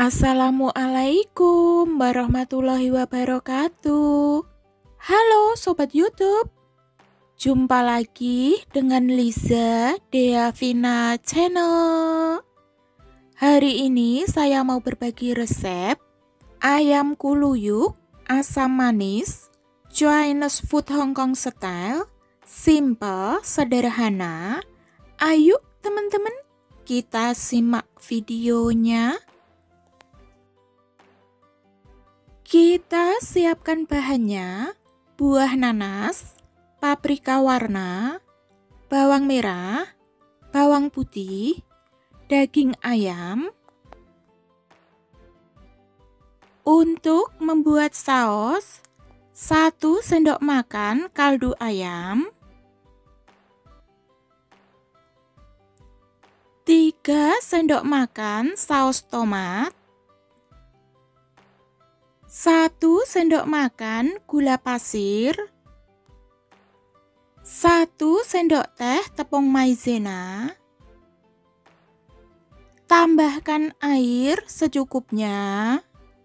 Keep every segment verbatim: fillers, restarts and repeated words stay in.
Assalamualaikum warahmatullahi wabarakatuh. Halo Sobat YouTube, jumpa lagi dengan Liza Deavina Channel. Hari ini saya mau berbagi resep ayam kuluyuk asam manis Chinese food Hong Kong style, simple, sederhana. Ayo teman-teman, kita simak videonya. Kita siapkan bahannya: buah nanas, paprika warna, bawang merah, bawang putih, daging ayam. Untuk membuat saus, satu sendok makan kaldu ayam, tiga sendok makan saus tomat, satu sendok makan gula pasir, satu sendok teh tepung maizena. Tambahkan air secukupnya.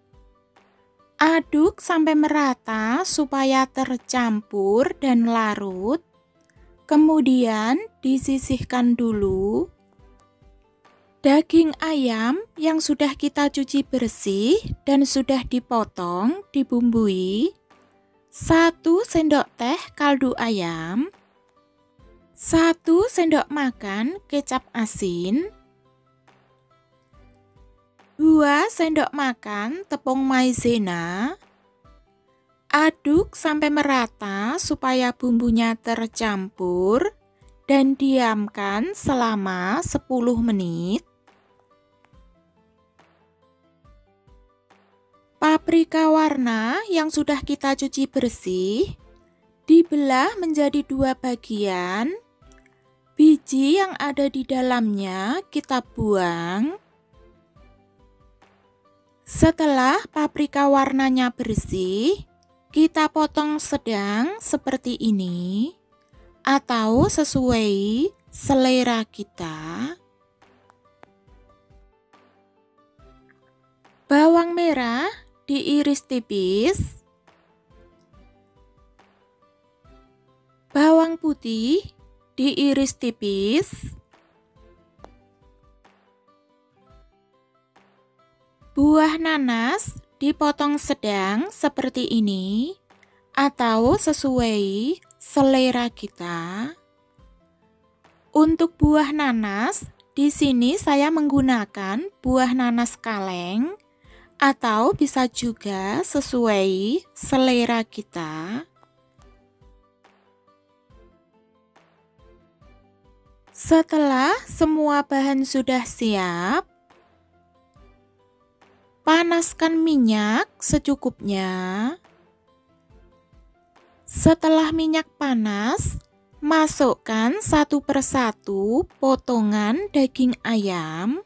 Aduk sampai merata supaya tercampur dan larut. Kemudian disisihkan dulu. Daging ayam yang sudah kita cuci bersih dan sudah dipotong dibumbui. Satu sendok teh kaldu ayam, satu sendok makan kecap asin, dua sendok makan tepung maizena. Aduk sampai merata supaya bumbunya tercampur dan diamkan selama sepuluh menit. Paprika warna yang sudah kita cuci bersih dibelah menjadi dua bagian. Biji yang ada di dalamnya kita buang. Setelah paprika warnanya bersih, kita potong sedang seperti ini atau sesuai selera kita. Bawang merah diiris tipis, bawang putih diiris tipis, buah nanas dipotong sedang seperti ini atau sesuai selera kita. Untuk buah nanas, di sini saya menggunakan buah nanas kaleng atau bisa juga sesuai selera kita. Setelah semua bahan sudah siap, panaskan minyak secukupnya. Setelah minyak panas, masukkan satu persatu potongan daging ayam.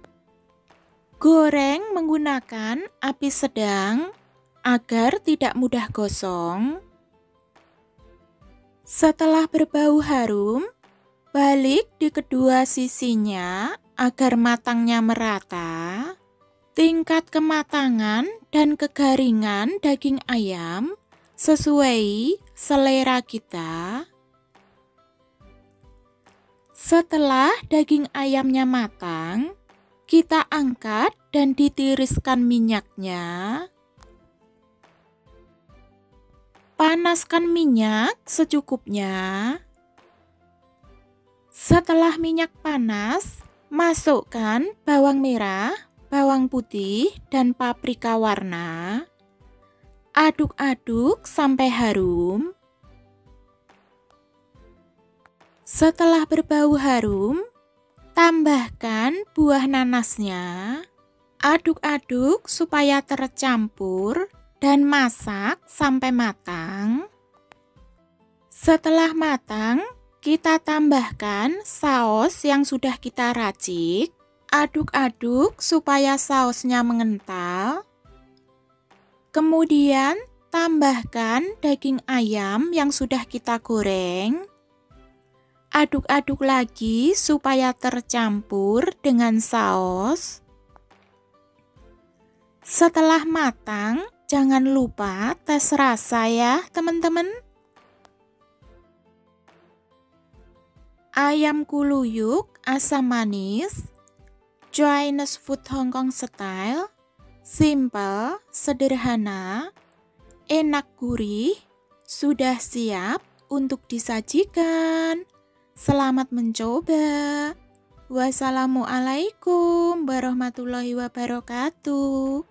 Goreng menggunakan api sedang agar tidak mudah gosong. Setelah berbau harum, balik di kedua sisinya agar matangnya merata. Tingkat kematangan dan kegaringan daging ayam sesuai selera kita. Setelah daging ayamnya matang, kita angkat dan ditiriskan minyaknya. Panaskan minyak secukupnya. Setelah minyak panas, masukkan bawang merah, bawang putih, dan paprika warna. Aduk-aduk sampai harum. Setelah berbau harum, tambahkan buah nanasnya. Aduk-aduk supaya tercampur dan masak sampai matang. Setelah matang, kita tambahkan saus yang sudah kita racik. Aduk-aduk supaya sausnya mengental. Kemudian tambahkan daging ayam yang sudah kita goreng. Aduk-aduk lagi supaya tercampur dengan saus. Setelah matang, jangan lupa tes rasa ya teman-teman. Ayam kuluyuk asam manis, Chinese food Hong Kong style, simple, sederhana, enak gurih, sudah siap untuk disajikan. Selamat mencoba. Wassalamualaikum warahmatullahi wabarakatuh.